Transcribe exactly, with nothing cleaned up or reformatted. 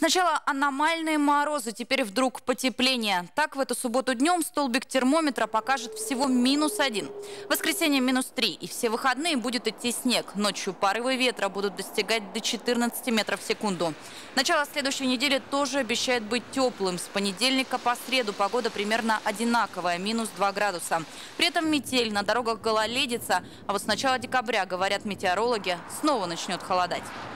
Сначала аномальные морозы, теперь вдруг потепление. Так, в эту субботу днем столбик термометра покажет всего минус один. В воскресенье минус три. И все выходные будет идти снег. Ночью порывы ветра будут достигать до четырнадцати метров в секунду. Начало следующей недели тоже обещает быть теплым. С понедельника по среду погода примерно одинаковая, минус два градуса. При этом метель, на дорогах гололедица. А вот с начала декабря, говорят метеорологи, снова начнет холодать.